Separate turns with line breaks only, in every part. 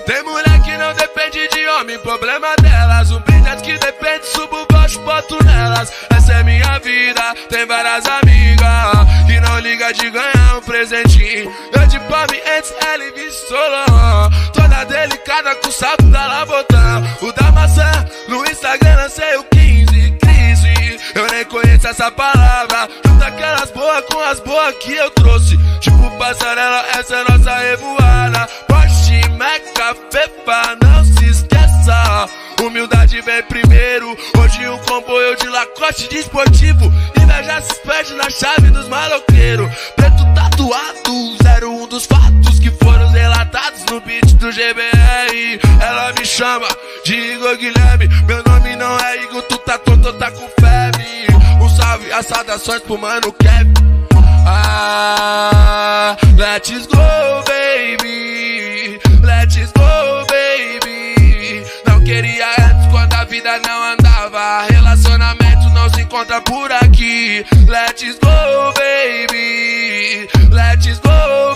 Tem mulher que não depende de homem, problema delas. Um brilhante que depende, subo baixo, boto nelas. Essa é minha vida, tem várias amigas que não liga de ganhar um presentinho. Eu de Palme antes, ela e Solon, toda delicada com o salto da Labotão. O da maçã, no Instagram lancei o 15, crise. Eu nem conheço essa palavra. Junta aquelas boas com as boas que eu trouxe. Tipo passarela, essa é nossa revoada. Porsche, Meca, Fefa, não se esqueça. Humildade vem primeiro. Hoje um comboio de Lacoste de esportivo. Inveja se perde na chave dos maloqueiros. Preto tatuado, 01 dos fatos que foram relatados no beat do GBR. Ela me chama de Igor Guilherme. Meu nome não é Igor, tu tá tonto, tá com febre. Um salve, as saudações pro mano Kevin. Ah, let's go, baby. Let's go, baby. Não queria antes quando a vida não andava. Relacionamento não se encontra por aqui. Let's go, baby. Let's go,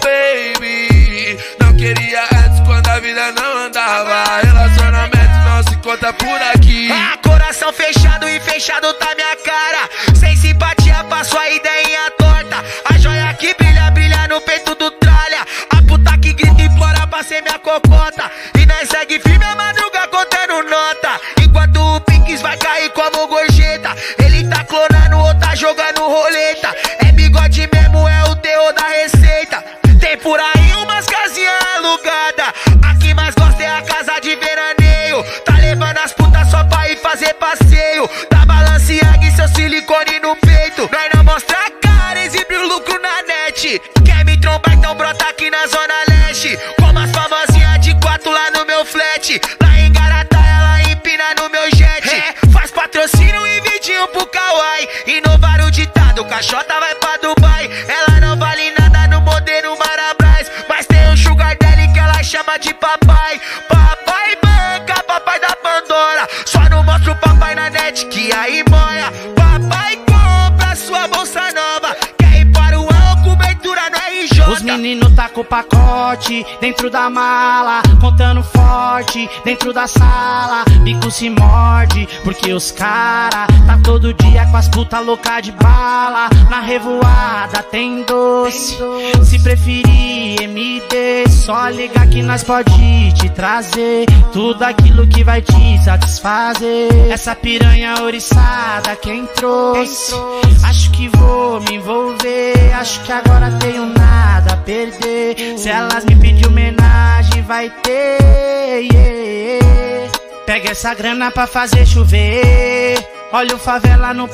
baby. Não queria antes quando a vida não andava. Relacionamento não se encontra por aqui.
Ah, coração fechado e fechado tá minha cara. Sem simpatia, passo a ideinha torta. A joia que brilha, brilha no peito do tralha. A puta que grita e implora pra ser minha cocota. E nós segue firme a madruga contando nota. Enquanto o Pinks vai cair como gorjeta. Ele tá clonando ou tá jogando roleta. É bigode mesmo, é o terror da receita. Tem por aí umas casinhas alugadas. A que mais gosta é a casa de veraneio. Tá levando as putas só pra ir fazer passeio. Tá Balenciaga e seu silicone no peito. Nós não mostra a cara, exibe o lucro na net. Quer me trombar, então brota aqui na zona leste. Como as famosinhas de 4 lá no meu flat. Lá em Garatá ela empina no meu jet. É, faz patrocínio e vidinho pro Kawaii. Inovar o ditado, caixota vai pra Dubai. Ela não vale nada no modelo Marabras. Mas tem um sugar daddy que ela chama de papai. Papai banca, papai da Pandora. Só não mostra o papai na net que aí moia. Papai compra sua bolsa nova. Quer ir para o ano, cobertura no RJ.
Os meninos tá com o pacote dentro da mala, contando forte dentro da sala. Bico se morde, porque os cara tá todo dia com as puta louca de bala. Na revoada tem doce, se preferir MD, só ligar que nós pode te trazer tudo aquilo que vai te satisfazer. Essa piranha oriçada quem trouxe, acho que vou me envolver. Acho que agora tenho nada a perder. Se elas me pedir homenagem vai ter, yeah. Pega essa grana pra fazer chover. Olha o favela no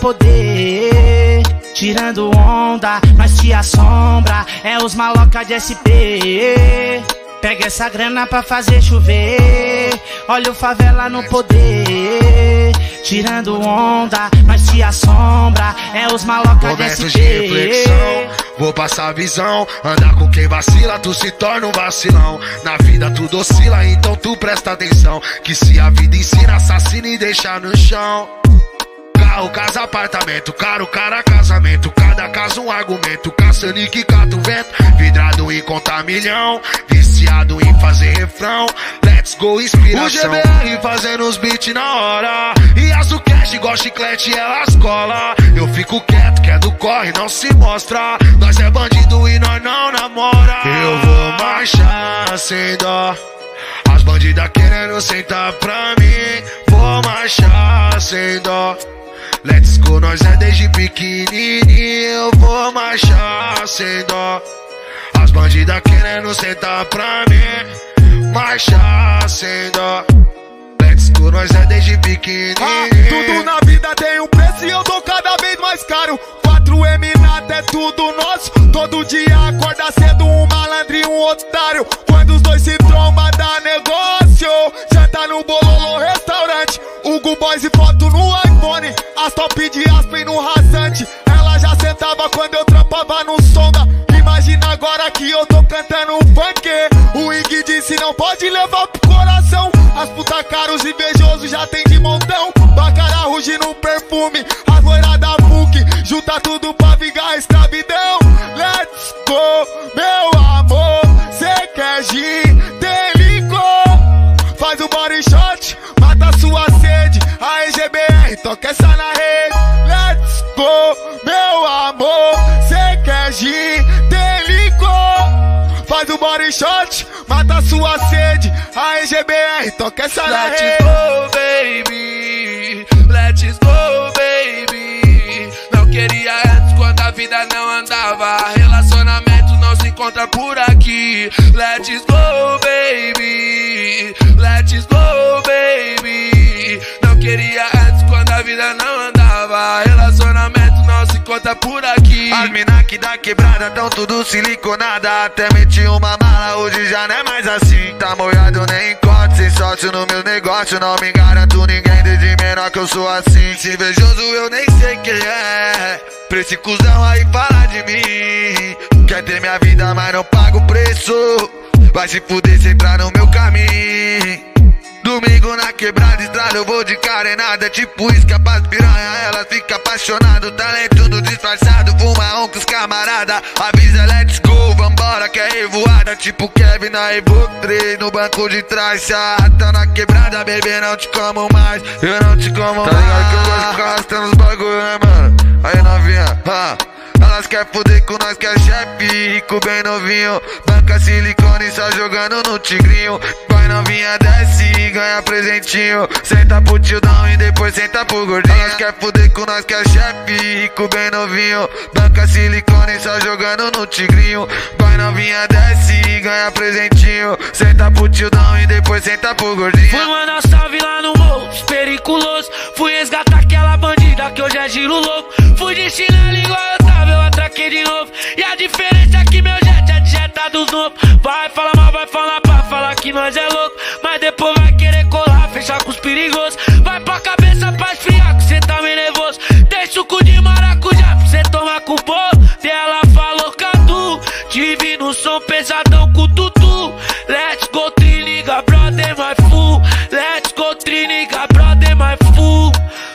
poder, tirando onda, nós te assombra. É os maloca de SP. Pega essa grana pra fazer chover. Olha o favela no poder, tirando onda, nós te assombra. É os maloca de SP.
Momentos de reflexão, vou passar a visão. Andar com quem vacila, tu se torna um vacilão. Na vida tudo oscila, então tu presta atenção. Que se a vida ensina, assassina e deixa no chão. Carro, casa, apartamento, caro, cara, casamento. Cada caso um argumento, caçando que cata o vento. Vidrado em contar milhão, viciado em fazer refrão. Let's go, inspiração. O GBR fazendo os beats na hora. E as do cash igual chiclete, elas cola. Eu fico quieto, que é do corre, não se mostra. Nós é bandido e nós não namora. Eu vou marchar sem dó. As bandidas querendo sentar pra mim. Vou marchar sem dó. Let's go, nós é desde pequenininho. Eu vou marchar sem dó. As bandidas querendo sentar pra mim. Marchar sem dó. Let's go, nós é desde pequenininho.
Tudo na vida tem um preço e eu tô cada vez mais caro. 4M nada é tudo nosso. Todo dia acorda cedo um malandro e um otário. Quando os dois se trombam dá negócio. Já tá no Bololô restaurante. Hugo Boys e foto no iPhone. As top de Aspen no rasante. Ela já sentava quando eu trampava no Sonda. Imagina agora que eu tô cantando um funk. O Ig disse não pode levar pro coração. As puta caros invejosos já tem de montão. Bacara ruge no perfume, as loiras da PUC. Junta tudo pra vingar a escravidão. Let's go, meu amor. Cê quer gin, tem licor. GBR, toca essa na rede. Let's go, meu amor, cê quer gin, tem licor. Faz o body shot, mata sua sede. Aí GBR, toca essa na rede.
Let's go, baby. Let's go, baby. Não queria antes quando a vida não andava. Relacionamento não se encontra por aqui. Let's go, baby. Let's go, baby. Não queria antes quando a vida não andava. Relacionamento não se encontra por aqui.
As mina que da quebrada tão tudo siliconada. Até meti uma mala, hoje já não é mais assim. Tá molhado, nem encontro, sem sócio no meu negócio. Não me garanto ninguém, desde menor que eu sou assim. Se invejoso eu nem sei quem é. Pra esse cuzão aí falar de mim. Quer ter minha vida, mas não paga o preço. Vai se fuder se entrar no meu caminho. Domingo na quebrada, estrada, eu vou de carenada. Tipo isca pras piranha, ela fica apaixonada. Talento no disfarçado, fuma com os camarada. Avisa, let's go, vambora que é revoada. Tipo Kevin na Evoque 3, no banco de trás. Se arrasta na quebrada, bebê, não te como mais. Eu não te como mais. Tá ligado que eu gosto de ficar arrastando os bagulho, né, mano? Aí novinha, elas quer foder com nós que é chefe, rico bem novinho. Banca silicone só jogando no tigrinho. Vai novinha, desce, ganha presentinho. Senta pro tildão e depois senta pro gordinho. Elas quer foder com nós que é chefe, rico bem novinho. Banca silicone só jogando no tigrinho. Vai novinha, desce, ganha presentinho. Senta pro tildão e depois senta pro gordinho.
Fui mandar salve lá no morro, periculoso. Fui resgatar aquela bandida que hoje é giro louco. Fui de chinelo igual eu tava, eu atraquei de novo. E a diferença é que meu jet é de jeta dos novos. Vai falar mal, vai falar pra falar que nós é louco. Mas depois vai querer colar, fechar com os perigosos. Vai pra cabeça pra esfriar, que cê tá meio nervoso. Tem suco de maracujá pra cê tomar com bolo. E ela falou Cadu, tive no som pesadão com tutu. Let's go, triniga, brother, my fool. Let's go, triniga, brother, my fool.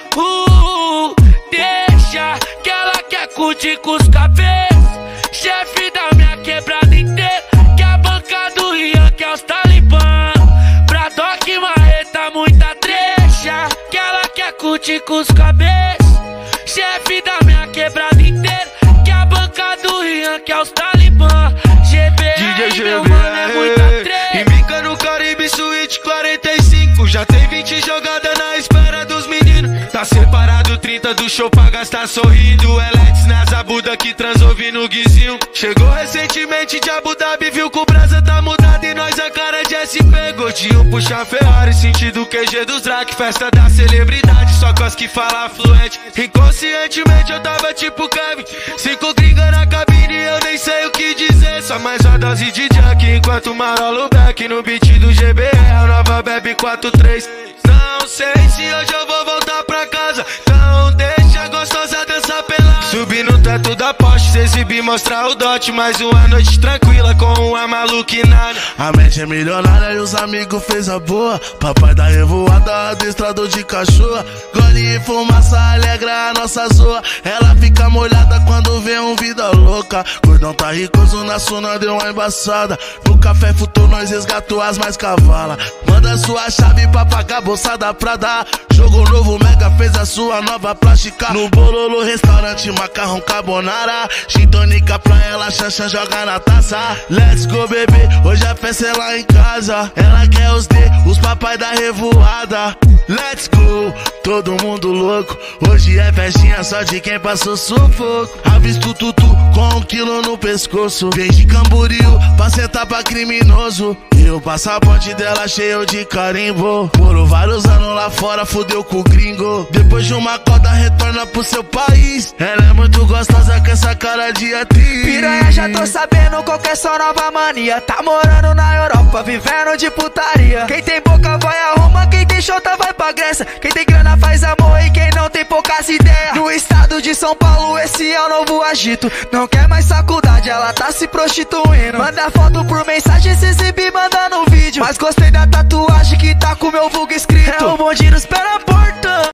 Deixa que ela quer curtir com os cabeças. Chefe da minha quebrada inteira. Que a banca do Rian, que é os talibã. Bradock, marreta, muita trecha. Que ela quer curtir com os cabeças. Chefe da minha quebrada inteira. Que a banca do Rian, que é os talibã. GBR, meu mano, é muita trecha.
Embica no Caribe Suite 45. Já tem 20 jogadas na espera dos meninos. Tá separado 30 do show pra gastar sorrindo. Elex nas abuda que transou no guizinho. Chegou recentemente de Abu Dhabi, viu que o brasa tá mudado e nós a cara de SP. Gordinho puxa Ferrari, sentido QG dos Drac. Festa da celebridade, só com as que fala fluente. Inconscientemente eu tava tipo Kevin. 5 gringa na cabine, eu nem sei o que dizer. Só mais uma dose de junk, enquanto marolo back no beat do GBR, a nova bebe 4-3. Não sei se hoje eu vou voltar pra casa, então deixa a gostosa dançar pelada. Subir no teto da Porsche, se exibir, mostrar o dote. Mais uma noite tranquila com uma maluquinada.
A mente é milionária e os amigos fez a boa. Papai da revoada, adestrador de cachorra. Gole e fumaça alegra a nossa zoa. Ela fica molhada quando vê um vida louca. Gordão tá ricoso na suna, deu uma embaçada. No café futou, nós resgatou as mais cavalas. Manda sua chave pra pagar a bolsa da Prada. Jogo novo, Mega fez a sua nova plástica. No Bololo, restaurante, macarrão carbonara. Gin tônica pra ela, Xanxan joga na taça. Let's go, bebê, hoje a festa é lá em casa. Ela quer os D, os papai da revoada. Let's go, todo mundo louco. Hoje é festinha só de quem passou sufoco. Avisto tutu com 1 quilo no pescoço. Vem de Camboriú pra sentar pra criminoso. E o passaporte dela cheio de carimbo. Morou vários anos lá fora, fudeu com o gringo. Depois de uma coda retorna pro seu país. Ela é muito gostosa com essa cara de atriz.
Piranha, já tô sabendo qual que é sua nova mania. Tá morando na Europa, vivendo de putaria. Quem tem boca vai a Roma, quem tem chota vai pra Grécia. Quem tem grana faz amor e quem não tem poucas ideias. No estado de São Paulo esse é o novo agito. Não quer mais faculdade, ela tá se prostituindo. Manda foto por mensagem, se exibir, manda no vídeo. Mas gostei da tatuagem que tá com meu vulgo escrito. É o bonde nos pé na porta.